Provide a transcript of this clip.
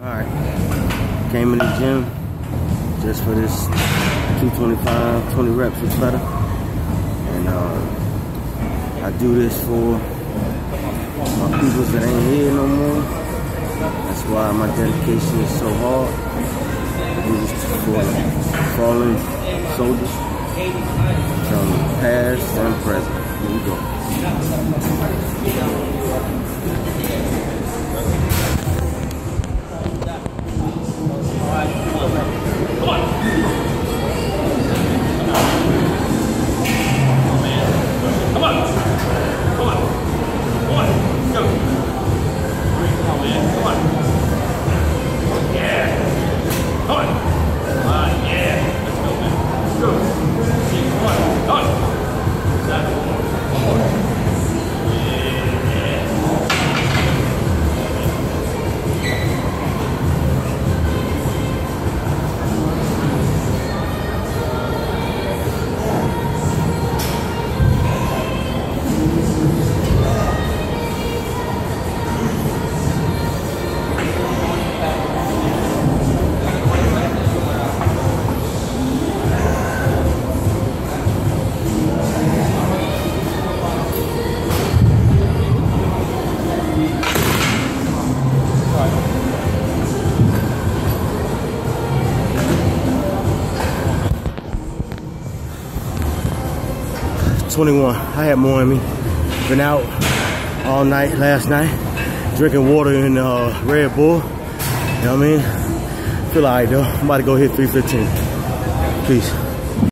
Alright, came in the gym just for this 225, 20 reps or better. And I do this for my people that ain't here no more. That's why my dedication is so hard. I do this for fallen soldiers from past and present. Here we go. I had more in me. Been out all night last night, drinking water and Red Bull. You know what I mean? Feel alright though. I'm about to go hit 315.